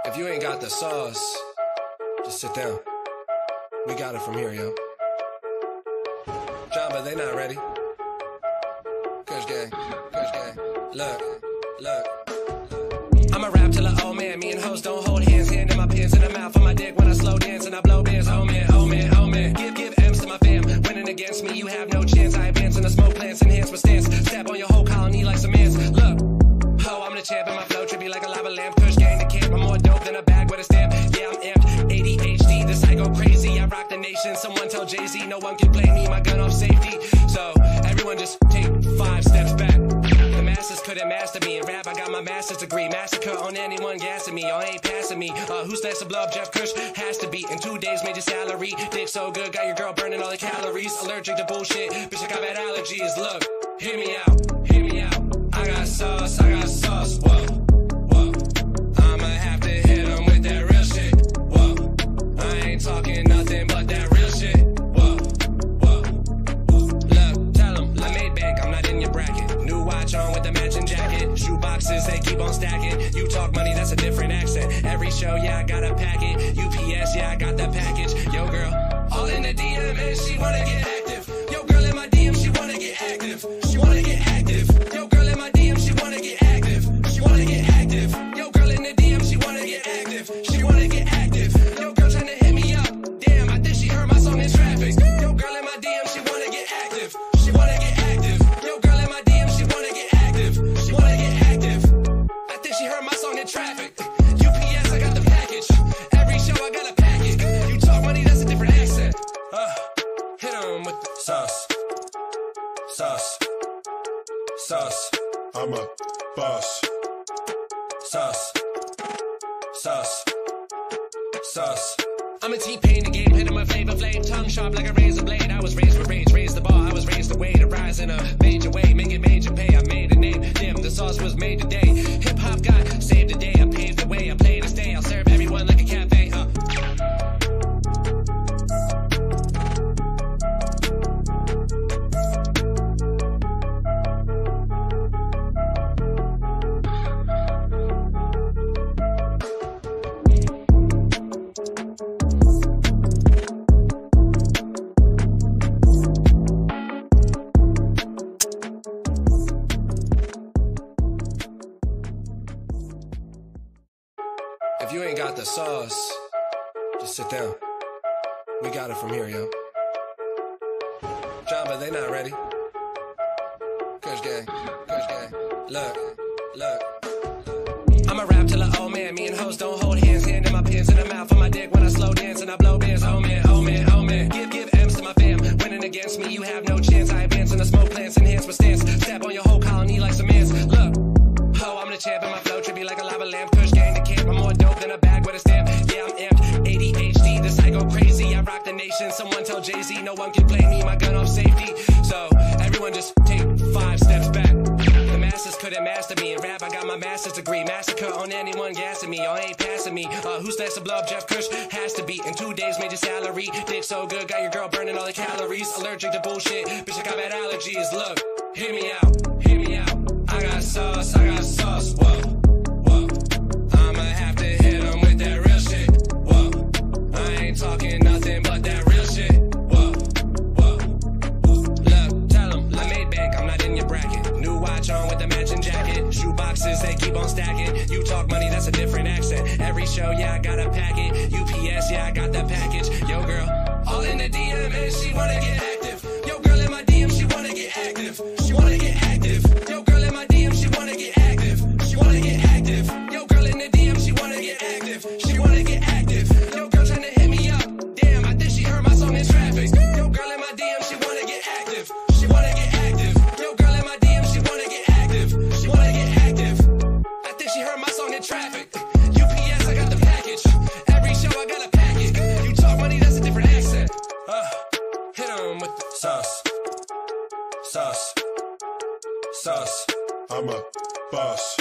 If you ain't got the sauce, just sit down. We got it from here, yo. John, but they not ready. Kush gang, Kush gang. Look. I'ma rap till an old man. Me and hoes don't hold hands. Hand in my pants in the mouth of my dick when I slow dance and I blow bands. Oh man. Give M's to my fam. Winning against me, you have no chance. I advance in the smoke plants, enhance my stance. Step on your whole colony like some ants. Look, ho, I'm the champ and my flow trippy like a lava lamp. Kush gang the camp. I'm more dope than a bag with a stamp. Yeah, I'm amped. ADHD, this I go crazy. I rock the nation. Someone tell Jay-Z, no one can play me. My gun off safety. So everyone just take 5 steps back. The masses couldn't master me. In rap, I got my master's degree. Massacre on anyone gassing me. Y'all ain't passing me. Who's next to blow up Jeff Kush? Has to be. In 2 days, made your salary. Dick so good, got your girl burning all the calories. Allergic to bullshit. Bitch, I got bad allergies. Look, hear me out. I got sauce. Whoa. I'ma have to hit him with that real shit. Whoa. I ain't talking nothing but that real shit. Whoa. Look, tell him, I made bank. I'm not in your bracket. New watch on with the matching jacket. Shoe boxes, they keep on stacking. You talk money, that's a different accent. Every show, yeah, I got a packet. UPS, yeah, I got that package. Yo, girl, all in the DM and she wanna get active. Yo, girl, in my DM, she wanna get active. She wanna get active. Yo, girl, in my DM, she wanna get active. She wanna get active. Yo, girl, in the DM, she wanna get active. She wanna get active. Yo, girl, tryna hit me up. Damn, I think she heard my song in traffic. Yo, girl, in my DM, she wanna get active. She wanna get active. Yo, girl, in my DM, she wanna get active. She wanna get active. I think she heard my song in traffic. UPS, I got the package. Every show, I got a package. You talk money, that's a different accent. Hit 'em with the sauce. I'm a boss. Sauce. I'm a T-Pain the game, hit him a flavor flame. Tongue sharp like a razor blade. I was raised with rage, raised the bar. I was raised the way to rise in a major way. Make it major pay, I made a name. Damn, the sauce was made today. Hip-hop got saved the day. I paved the way, I play to stay. I'll serve everyone like a cafe. If you ain't got the sauce, just sit down. We got it from here, yo. John, but they not ready. Kush gang. Look. I'ma rap till an old man. Me and hoes don't hold hands. Hand in my pants in the mouth of my dick when I slow dance and I blow bands. Oh man. Give M's to my fam. Winning against me, you have no chance. I advance in the smoke plants, enhance my stance. Step on your whole colony like some ants. Look, ho, I'm the champ and my flow trippy like a lava lamp. Kush gang the camp. I'm more dope than a bag with a stamp. Yeah, I'm amped. ADHD, this I go crazy. I rock the nation. Someone tell Jay-Z, no one can play me. My gun off safety. So everyone just take 5 steps back. The masses couldn't master me. In rap, I got my master's degree. Massacre on anyone gassing me. Y'all ain't passing me. Who's next to blow up Jeff Kush? Has to be. In 2 days, made your salary. Dick so good, got your girl burning all the calories. Allergic to bullshit. Bitch, I got bad allergies. Look, hear me out. I got sauce. Whoa. I'ma have to hit him with that real shit. Whoa. I ain't talking nothing but that real shit. Whoa. Look, tell him, I made bank. I'm not in your bracket. New watch on with the matching jacket. Shoe boxes, they keep on stacking. You talk money, that's a different accent. Every show, yeah, I got a packet. UPS, yeah, I got that package. Yo, girl, all in the DM and she wanna get active. Yo, girl, in my DM, she wanna get active. She wanna get active. Yo, girl, in my DM, she wanna get active. She wanna get active. Yo, girl, in the DM, she wanna get active. She wanna get active. Yo, girl, tryna hit me up. Damn, I think she heard my song in traffic. Yo, girl, in my DM, she wanna get active. She wanna get active. Yo, girl, in my DM, she wanna get active. She wanna get active. I think she heard my song in traffic. UPS, I got the package. Every show, I got a package. You talk money, that's a different accent. Hit 'em with the sauce. I'm a boss.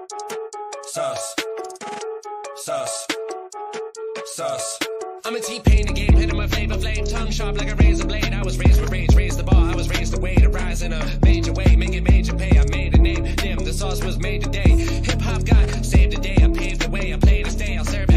Sauce. I'm a T-Pain the game, hit him a flavor flame. Tongue sharp like a razor blade. I was raised with rage, raised the bar. I was raised the way to rise in a major way. Make it major pay, I made a name. Damn, the sauce was made today. Hip-hop got saved the day. I paved the way, I play to stay. I'll serve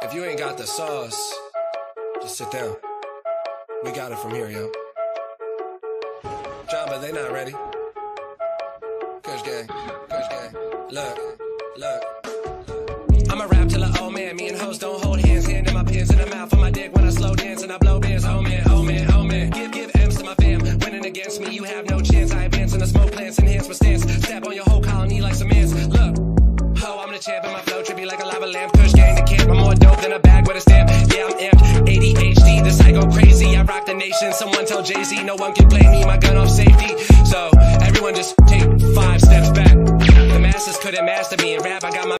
If you ain't got the sauce, just sit down. We got it from here, yo. John, but they not ready. Kush gang, look. I'ma rap till a old man. Me and hoes don't hold hands. Hand in my pants in the mouth on my dick when I slow dance and I blow bands. Oh man. Give M's to my fam. Winning against me, you have no chance. I advance in the smoke plants, enhance my stance. Step on your whole colony like some ants. Look, ho, I'm the champ and my flow trippy like a lava lamp. Kush gang the camp. I'm more dope than a bag with a stamp. Yeah, I'm amped. ADHD, this I go crazy. I rock the nation. Someone tell Jay-Z, no one can blame me. My gun off safety. So everyone just take 5 steps back. The masses couldn't master me in rap. I got my